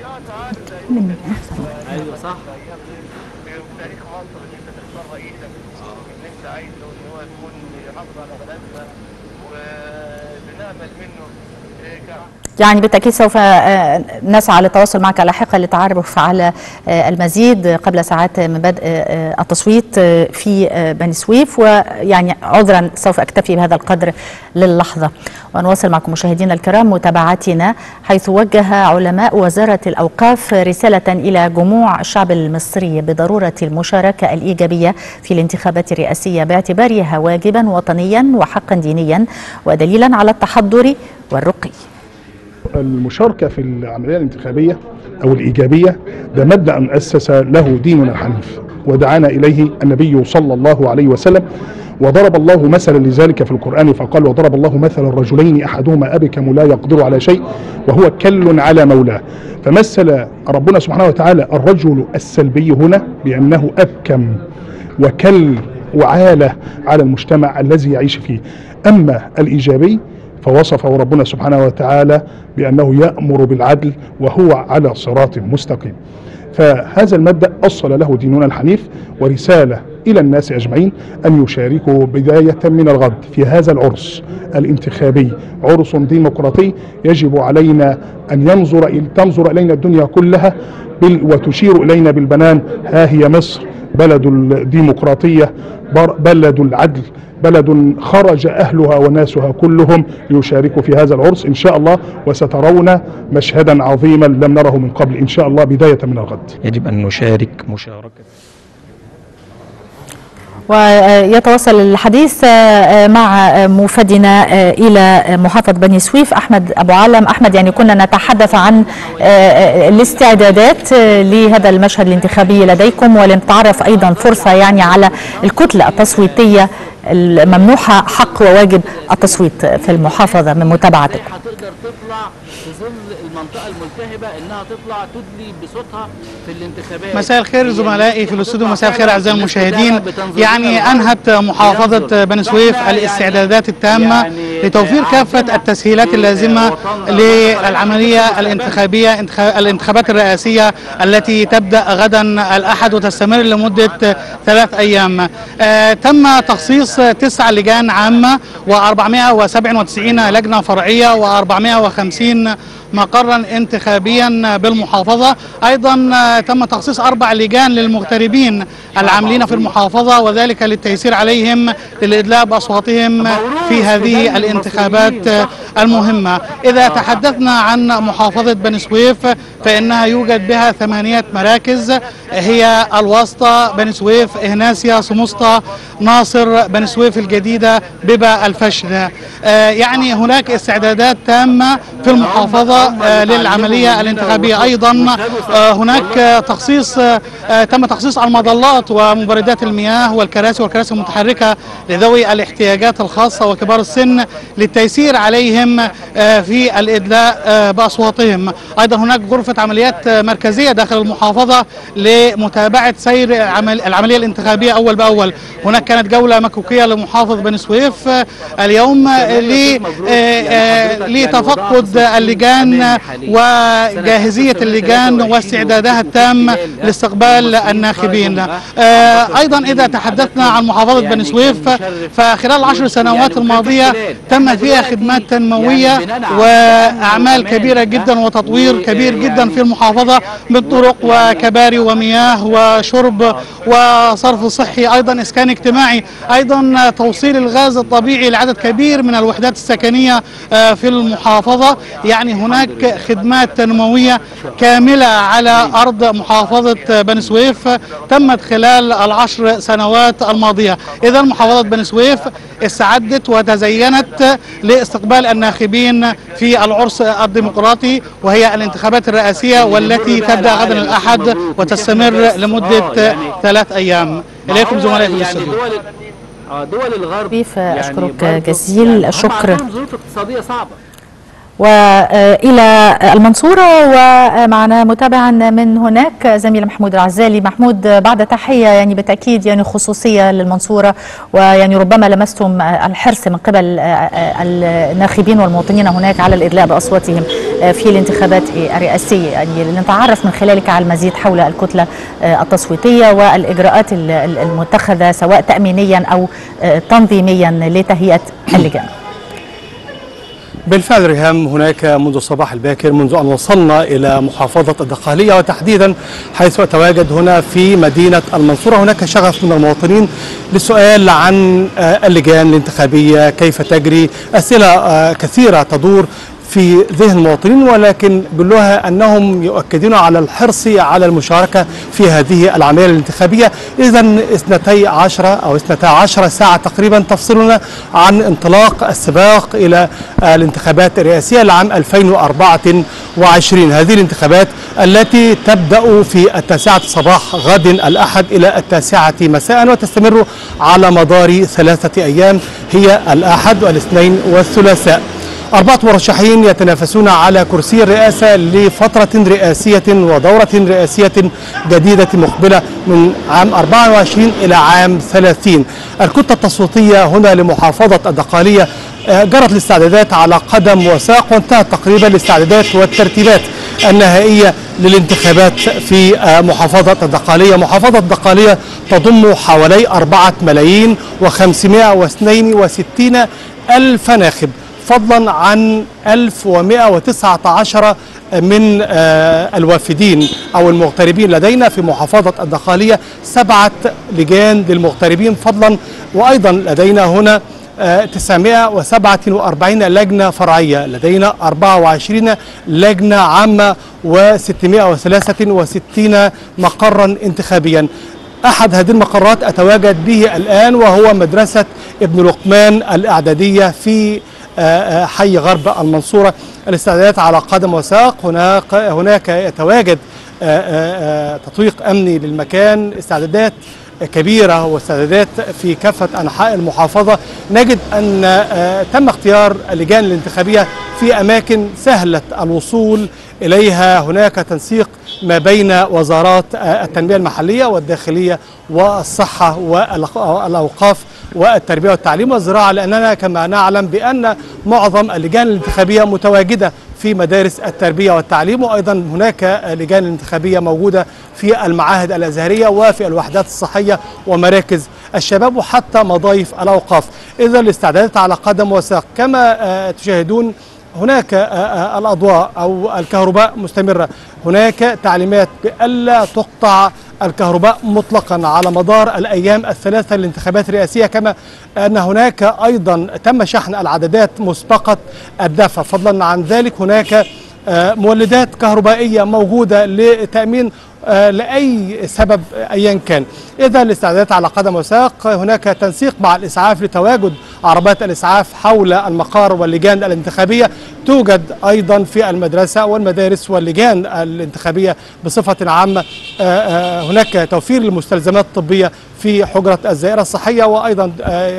أيوه صح. تاريخ مصر إن أنت تختار رئيسك اللي أنت عايزه إن هو يكون يحافظ على بلدنا وبنأمل منه. يعني بالتأكيد سوف نسعى للتواصل معك لاحقا للتعرف على المزيد قبل ساعات من بدء التصويت في بني سويف، ويعني عذرا سوف أكتفي بهذا القدر للحظة. ونواصل معكم مشاهدينا الكرام متابعتنا، حيث وجه علماء وزارة الأوقاف رسالة إلى جموع الشعب المصري بضرورة المشاركة الإيجابية في الانتخابات الرئاسية باعتبارها واجبا وطنيا وحقا دينيا ودليلا على التحضر والرقي. المشاركة في العملية الانتخابية أو الإيجابية ده مبدأ أسس له ديننا الحنيف ودعانا إليه النبي صلى الله عليه وسلم، وضرب الله مثلا لذلك في القرآن فقال: وضرب الله مثل الرجلين أحدهما أبكم لا يقدر على شيء وهو كل على مولاه. فمثل ربنا سبحانه وتعالى الرجل السلبي هنا بأنه أبكم وكل وعالة على المجتمع الذي يعيش فيه، أما الإيجابي فوصفه ربنا سبحانه وتعالى بأنه يأمر بالعدل وهو على صراط مستقيم. فهذا المبدأ أصل له ديننا الحنيف، ورسالة إلى الناس أجمعين أن يشاركوا بداية من الغد في هذا العرس الانتخابي، عرس ديمقراطي يجب علينا أن ينظر تنظر إلينا الدنيا كلها وتشير إلينا بالبنان: ها هي مصر بلد الديمقراطية، بلد العدل، بلد خرج أهلها وناسها كلهم ليشاركوا في هذا العرس إن شاء الله، وسترون مشهدا عظيما لم نره من قبل إن شاء الله بداية من الغد. يجب أن نشارك مشاركة. ويتواصل الحديث مع مفدنا إلى محافظة بني سويف أحمد أبو علم. أحمد، يعني كنا نتحدث عن الاستعدادات لهذا المشهد الانتخابي لديكم، ولنتعرف أيضا فرصة يعني على الكتلة التصويتية الممنوحة حق وواجب التصويت في المحافظة من متابعتك. هتقدر تطلع في ظل المنطقة الملتهبة انها تطلع تدلي بصوتها في الانتخابات. مساء الخير زملائي في الاستوديو، مساء الخير اعزائي المشاهدين. يعني انهت محافظة بني سويف الاستعدادات التامة لتوفير كافة التسهيلات اللازمة للعملية الانتخابية، الانتخابات الرئاسية التي تبدأ غدا الأحد وتستمر لمدة ثلاث أيام. آه تم تخصيص تسع لجان عامة وأربعمائة وسبعة وتسعين لجنة فرعية وأربعمائة وخمسين مقرا انتخابيا بالمحافظة. أيضا تم تخصيص أربع لجان للمغتربين العاملين في المحافظة، وذلك للتيسير عليهم للإدلاء بأصواتهم في هذه الانتخابات المهمة. إذا تحدثنا عن محافظة بني سويف فإنها يوجد بها ثمانية مراكز، هي الواسطة، بني سويف، إهناسيا، سمسطة، ناصر، بني سويف الجديدة، ببا، الفشن. يعني هناك استعدادات تامة في المحافظة للعملية الانتخابية. أيضا هناك تخصيص تم تخصيص المظلات ومبردات المياه والكراسي والكراسي المتحركة لذوي الاحتياجات الخاصة وكبار السن للتيسير عليهم في الإدلاء بأصواتهم. أيضا هناك غرفة عمليات مركزية داخل المحافظة لمتابعة سير العملية الانتخابية أول بأول. هناك كانت جولة مكوكية لمحافظ بني سويف اليوم لتفقد اللجان وجاهزية اللجان واستعدادها التام لاستقبال الناخبين. أيضا إذا تحدثنا عن محافظة بني سويف فخلال العشر سنوات الماضية تم فيها خدمات تنموية وأعمال كبيرة جدا وتطوير كبير جدا في المحافظة من طرق وكباري ومياه وشرب وصرف صحي، أيضا إسكان اجتماعي، أيضا توصيل الغاز الطبيعي لعدد كبير من الوحدات السكنية في المحافظة. يعني هناك خدمات تنموية كاملة على أرض محافظة بني سويف تمت خلال العشر سنوات الماضية. إذا محافظة بني سويف استعدت وتزينت لاستقبال الناخبين في العرس الديمقراطي وهي الانتخابات الرئاسية والتي تبدأ غدا الأحد وتستمر لمدة ثلاث أيام. إليكم زملائي في الاستوديو. دول الغرب أشكرك جزيل الشكر. ظروف اقتصادية صعبة. وإلى المنصورة ومعنا متابعا من هناك زميل محمود العزالي. محمود، بعد تحية يعني بالتأكيد يعني خصوصية للمنصورة، ويعني ربما لمستم الحرص من قبل الناخبين والمواطنين هناك على الإدلاء بأصواتهم في الانتخابات الرئاسية، يعني لنتعرف من خلالك على المزيد حول الكتلة التصويتية والإجراءات المتخذة سواء تأمينيا أو تنظيميا لتهيئة اللجان. بالفعل ريهام، هناك منذ الصباح الباكر منذ أن وصلنا إلى محافظة الدقهلية وتحديدا حيث أتواجد هنا في مدينة المنصورة، هناك شغف من المواطنين للسؤال عن اللجان الانتخابية كيف تجري. أسئلة كثيرة تدور في ذهن المواطنين، ولكن كلها أنهم يؤكدون على الحرص على المشاركة في هذه العملية الانتخابية. إذا اثنتي عشرة أو اثنتا عشرة ساعة تقريبا تفصلنا عن انطلاق السباق إلى الانتخابات الرئاسية لعام ألفين وأربعة وعشرين. هذه الانتخابات التي تبدأ في التاسعة صباح غد الأحد إلى التاسعة مساء وتستمر على مدار ثلاثة أيام، هي الأحد والاثنين والثلاثاء. أربعة مرشحين يتنافسون على كرسي الرئاسة لفترة رئاسية ودورة رئاسية جديدة مقبلة من عام أربعة وعشرين إلى عام ثلاثين. الكتلة التصويتية هنا لمحافظة الدقهلية جرت الاستعدادات على قدم وساق، وانتهت تقريبا الاستعدادات والترتيبات النهائية للانتخابات في محافظة الدقهلية. محافظة الدقهلية تضم حوالي أربعة ملايين وخمسمائة واثنين وستين ألف ناخب، فضلا عن ألف ومائة وتسعة عشر من الوافدين أو المغتربين. لدينا في محافظة الدقهلية سبعة لجان للمغتربين فضلا، وأيضا لدينا هنا تسعمائة وسبعة وأربعين لجنة فرعية، لدينا أربعة وعشرين لجنة عامة وستمائة وثلاثة وستين مقرا انتخابيا. أحد هذه المقرات أتواجد به الآن وهو مدرسة ابن لقمان الإعدادية في حي غرب المنصورة. الاستعدادات على قدم وساق، هناك هناك يتواجد تطويق أمني للمكان، استعدادات كبيرة واستعدادات في كافة أنحاء المحافظة. نجد أن تم اختيار اللجان الانتخابية في أماكن سهلة الوصول إليها. هناك تنسيق ما بين وزارات التنمية المحلية والداخلية والصحة والأوقاف والتربية والتعليم والزراعة، لأننا كما نعلم بأن معظم اللجان الانتخابية متواجدة في مدارس التربية والتعليم، وأيضا هناك لجان انتخابية موجودة في المعاهد الأزهرية وفي الوحدات الصحية ومراكز الشباب وحتى مضايف الأوقاف. إذا الاستعدادات على قدم وساق. كما تشاهدون هناك الأضواء أو الكهرباء مستمرة، هناك تعليمات بألا تقطع الكهرباء مطلقا على مدار الأيام الثلاثة للانتخابات الرئاسية، كما أن هناك أيضا تم شحن العدادات مسبقة الدفع. فضلا عن ذلك هناك مولدات كهربائية موجودة لتأمين لأي سبب أيا كان. إذا الاستعدادات على قدم وساق، هناك تنسيق مع الإسعاف لتواجد عربات الإسعاف حول المقار واللجان الانتخابية. توجد أيضا في المدرسة والمدارس واللجان الانتخابية بصفة عامة هناك توفير المستلزمات الطبية في حجرة الزائرة الصحية، وأيضا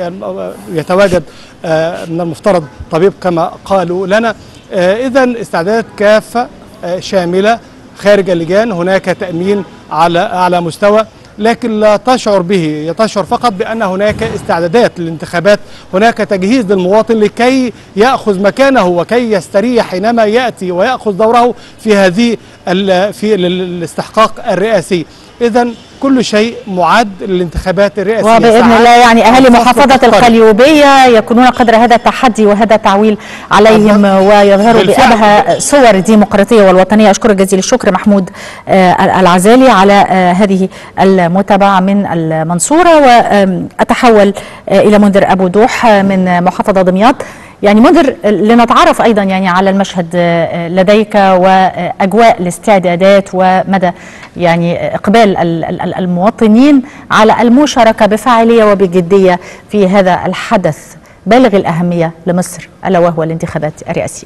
يتواجد من المفترض طبيب كما قالوا لنا. إذن استعدادات كافة شاملة خارج اللجان، هناك تأمين على أعلى مستوى، لكن لا تشعر به، تشعر فقط بأن هناك استعدادات للانتخابات، هناك تجهيز للمواطن لكي يأخذ مكانه وكي يستريح حينما يأتي ويأخذ دوره في هذه في الاستحقاق الرئاسي. إذن كل شيء معد للانتخابات الرئاسية، وبإذن الله يعني أهالي محافظة القليوبية يكونون قدر هذا التحدي وهذا التعويل عليهم ويظهروا بأبهى صور الديمقراطية والوطنية. أشكر جزيل الشكر محمود العزالي على هذه المتابعة من المنصورة. وأتحول إلى منذر أبو دوح من محافظة دمياط. يعني منذر، لنتعرف أيضا يعني على المشهد لديك وأجواء الاستعدادات ومدى يعني إقبال المواطنين على المشاركة بفاعلية وبجدية في هذا الحدث بالغ الأهمية لمصر ألا وهو الانتخابات الرئاسية.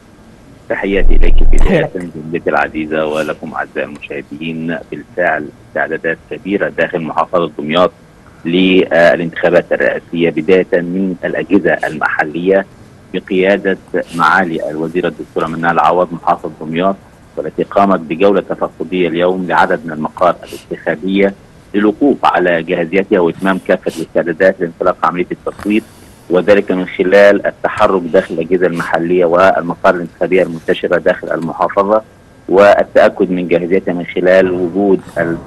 تحياتي إليك بداية زميلتي العزيزة ولكم أعزائي المشاهدين. بالفعل استعدادات كبيرة داخل محافظة دمياط للانتخابات الرئاسية، بداية من الأجهزة المحلية بقيادة معالي الوزيرة الدكتورة منال عوض محافظ دمياط، والتي قامت بجولة تفقدية اليوم لعدد من المقار الانتخابية للوقوف على جاهزيتها وإتمام كافة الاستعدادات لانطلاق عملية التصويت، وذلك من خلال التحرك داخل الأجهزة المحلية والمقار الانتخابية المنتشرة داخل المحافظة، والتأكد من جاهزيتها من خلال وجود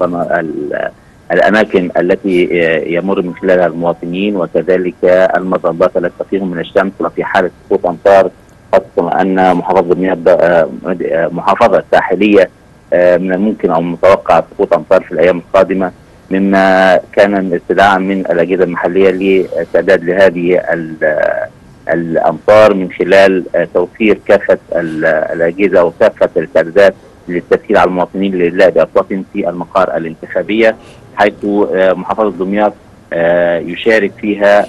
الأماكن التي يمر من خلالها المواطنين، وكذلك المظلات التي تقيهم من الشمس وفي حالة سقوط أمطار، خاصة أن محافظة دمياط محافظة ساحلية من الممكن أو المتوقع سقوط أمطار في الأيام القادمة، مما كان استدعاء من الأجهزة المحلية لاستعداد لهذه الأمطار من خلال توفير كافة الأجهزة وكافة الاستعدادات للتسهيل على المواطنين للإدلاء بأصواتهم في المقار الانتخابية، حيث محافظة دمياط يشارك فيها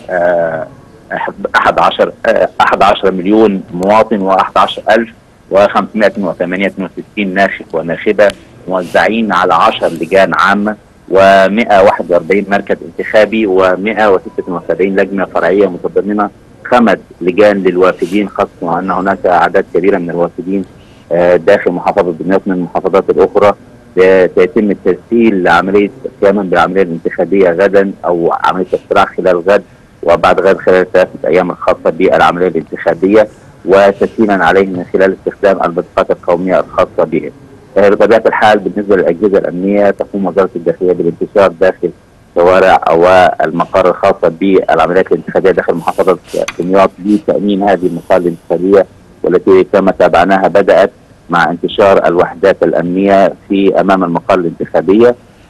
أحد عشر مليون مواطن وأحد عشر ألف وخمسمائة وثمانية وستين ناخب وناخبة موزعين على عشر لجان عامة ومائة وواحد وأربعين مركز انتخابي ومائة وستة وسبعين لجنة فرعية متضمنة خمس لجان للوافدين، خاصة أن هناك أعداد كبيرة من الوافدين داخل محافظة دمياط من المحافظات الأخرى. سيتم التسهيل لعملية قياما بالعملية الانتخابية غدا أو عملية اقتراع خلال غد وبعد غد خلال الثلاثة أيام الخاصة بالعملية الانتخابية، وتسهيلا عليهم من خلال استخدام البطاقات القومية الخاصة بهم. بطبيعة الحال بالنسبة للأجهزة الأمنية تقوم وزارة الداخلية بالانتشار داخل شوارع أو المقار الخاصة بالعمليات الانتخابية داخل محافظة دمياط لتأمين هذه المقار الانتخابية، والتي كما تابعناها بدأت مع انتشار الوحدات الأمنية في أمام المقار الانتخابية،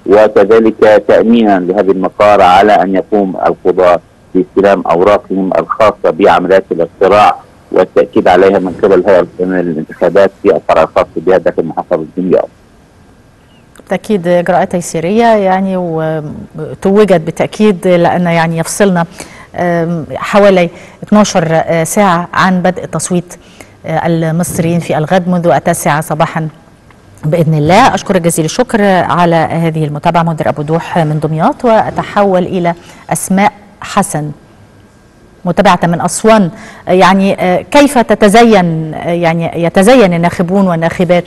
وكذلك تأمينا لهذه المقار على أن يقوم القضاة باستلام أوراقهم الخاصة بعمليات الاقتراع والتأكيد عليها من قبل هيئة القانون للانتخابات في الفرع الخاص بها داخل محافظة دمياط. بالتأكيد إجراءات تيسيرية يعني وتوجت بالتأكيد، لأن يعني يفصلنا حوالي اثنتي عشرة ساعة عن بدء تصويت المصريين في الغد منذ التاسعة صباحا بإذن الله. أشكر جزيل الشكر على هذه المتابعة منذر أبو دوح من دمياط. وأتحول إلى أسماء حسن متابعة من أسوان. يعني كيف تتزين يعني يتزين الناخبون والناخبات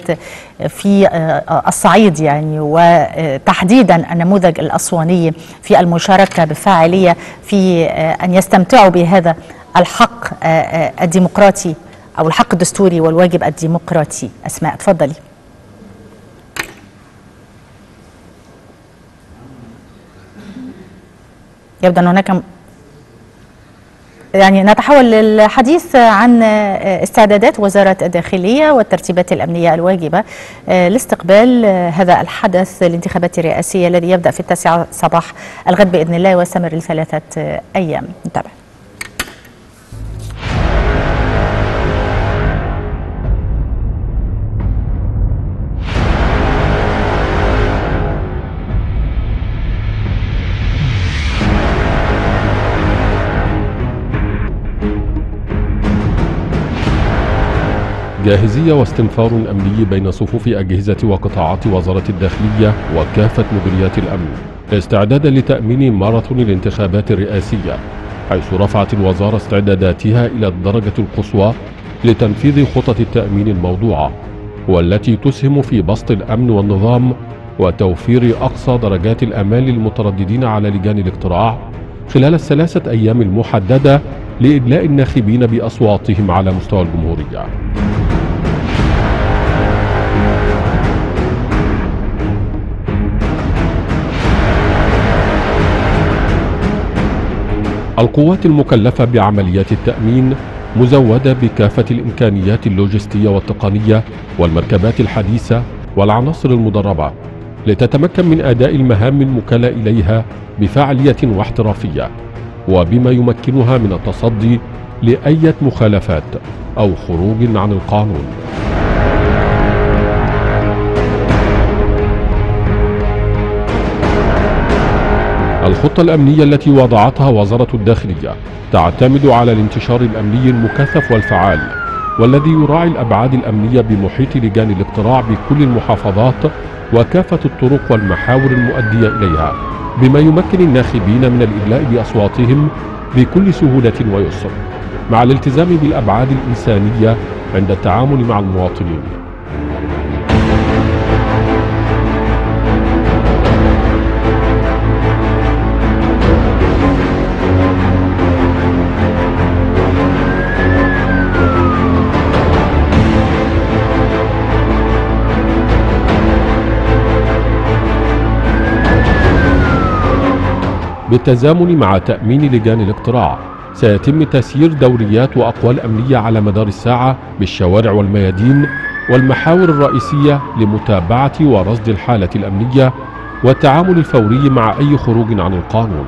في الصعيد يعني وتحديدا النموذج الأسواني في المشاركة بفاعلية في أن يستمتعوا بهذا الحق الديمقراطي أو الحق الدستوري والواجب الديمقراطي؟ أسماء تفضلي. يبدو أن هناك يعني نتحول للحديث عن استعدادات وزارة الداخلية والترتيبات الأمنية الواجبة لاستقبال هذا الحدث الانتخابات الرئاسية الذي يبدأ في التاسعة صباح الغد بإذن الله ويستمر لثلاثة أيام. نتابع. جاهزية واستنفار أمني بين صفوف أجهزة وقطاعات وزارة الداخلية وكافة مديريات الأمن استعدادا لتأمين ماراثون الانتخابات الرئاسية، حيث رفعت الوزارة استعداداتها إلى الدرجة القصوى لتنفيذ خطط التأمين الموضوعة، والتي تسهم في بسط الأمن والنظام وتوفير أقصى درجات الأمان للمترددين على لجان الاقتراع خلال الثلاثة أيام المحددة لإدلاء الناخبين بأصواتهم على مستوى الجمهورية. القوات المكلفة بعمليات التأمين مزودة بكافة الإمكانيات اللوجستية والتقنية والمركبات الحديثة والعناصر المدربة لتتمكن من أداء المهام المكلة إليها بفعالية واحترافية، وبما يمكنها من التصدي لأي مخالفات أو خروج عن القانون. الخطة الأمنية التي وضعتها وزارة الداخلية تعتمد على الانتشار الأمني المكثف والفعال، والذي يراعي الأبعاد الأمنية بمحيط لجان الاقتراع بكل المحافظات وكافة الطرق والمحاور المؤدية إليها، بما يمكن الناخبين من الإدلاء بأصواتهم بكل سهولة ويسر، مع الالتزام بالأبعاد الإنسانية عند التعامل مع المواطنين. بالتزامن مع تأمين لجان الاقتراع سيتم تسيير دوريات وأقوال أمنية على مدار الساعة بالشوارع والميادين والمحاور الرئيسية لمتابعة ورصد الحالة الأمنية والتعامل الفوري مع أي خروج عن القانون.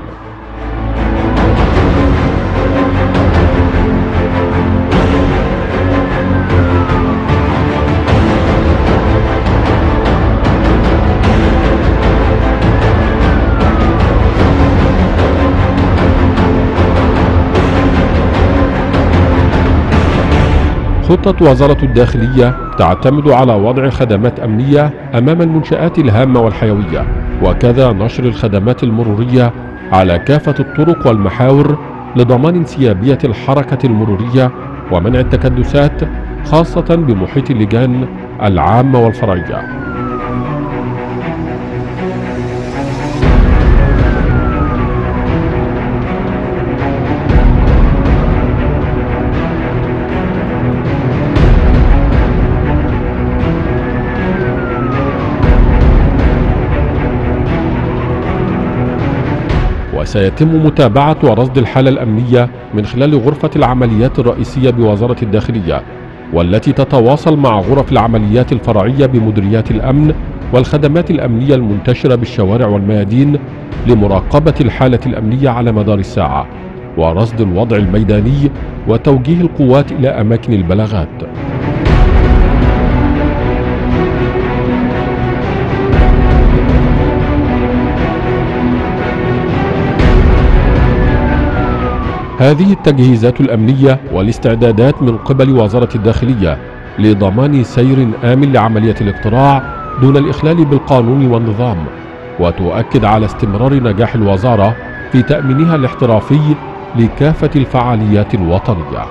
خطة وزارة الداخلية تعتمد على وضع خدمات أمنية أمام المنشآت الهامة والحيوية، وكذا نشر الخدمات المرورية على كافة الطرق والمحاور لضمان انسيابية الحركة المرورية ومنع التكدسات، خاصة بمحيط اللجان العامة والفرعية. وسيتم متابعة ورصد الحالة الأمنية من خلال غرفة العمليات الرئيسية بوزارة الداخلية، والتي تتواصل مع غرف العمليات الفرعية بمديريات الأمن والخدمات الأمنية المنتشرة بالشوارع والميادين لمراقبة الحالة الأمنية على مدار الساعة ورصد الوضع الميداني وتوجيه القوات إلى أماكن البلاغات. هذه التجهيزات الأمنية والاستعدادات من قبل وزارة الداخلية لضمان سير آمن لعملية الاقتراع دون الإخلال بالقانون والنظام، وتؤكد على استمرار نجاح الوزارة في تأمينها الاحترافي لكافة الفعاليات الوطنية.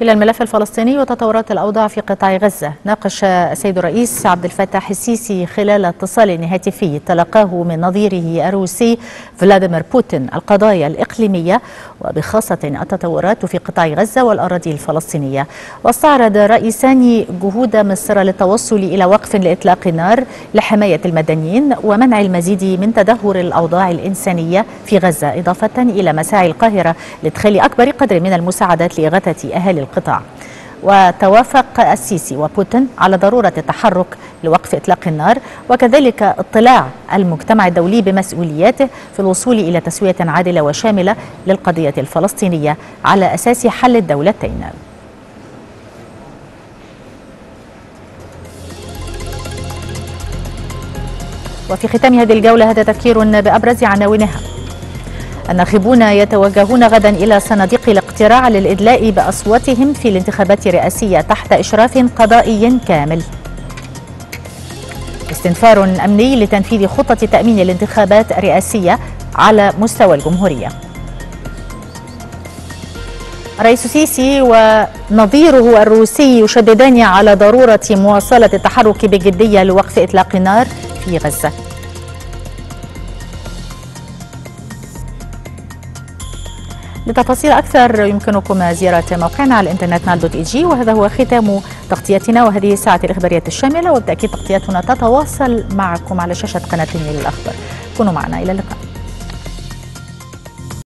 إلى الملف الفلسطيني وتطورات الأوضاع في قطاع غزة. ناقش السيد الرئيس عبد الفتاح السيسي خلال اتصال هاتفي تلقاه من نظيره الروسي فلاديمير بوتين القضايا الإقليمية وبخاصة التطورات في قطاع غزة والأراضي الفلسطينية. واستعرض الرئيسان جهود مصر للتوصل إلى وقف لإطلاق النار لحماية المدنيين ومنع المزيد من تدهور الأوضاع الإنسانية في غزة، إضافة إلى مساعي القاهرة لإدخال أكبر قدر من المساعدات لإغاثة أهالي القطاع. وتوافق السيسي وبوتين على ضرورة التحرك لوقف إطلاق النار وكذلك اطلاع المجتمع الدولي بمسؤولياته في الوصول إلى تسوية عادلة وشاملة للقضية الفلسطينية على أساس حل الدولتين. وفي ختام هذه الجولة هذا تذكير بأبرز عناوينها. الناخبون يتوجهون غدا إلى صناديق الاقتراع للإدلاء بأصواتهم في الانتخابات الرئاسية تحت إشراف قضائي كامل. استنفار أمني لتنفيذ خطة تأمين الانتخابات الرئاسية على مستوى الجمهورية. الرئيس السيسي ونظيره الروسي يشددان على ضرورة مواصلة التحرك بجدية لوقف إطلاق النار في غزة. لتفاصيل أكثر يمكنكم زيارة موقعنا على الإنترنت نال دوت إي جي. وهذا هو ختام تغطيتنا وهذه الساعة الإخبارية الشاملة، وبالتأكيد تغطيتنا تتواصل معكم على شاشة قناة النيل للأخبار. كونوا معنا، إلى اللقاء.